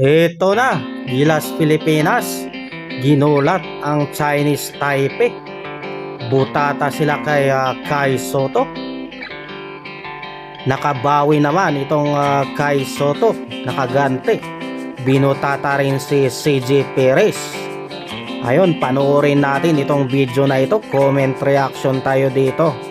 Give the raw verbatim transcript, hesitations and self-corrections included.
Ito na, Gilas Pilipinas, ginulat ang Chinese Taipei. Butata sila kay uh, Kai Sotto. Nakabawi naman itong uh, Kai Sotto, nakagante. Binutata rin si C J Perez. Ayun, panoorin natin itong video na ito. Comment reaction tayo dito.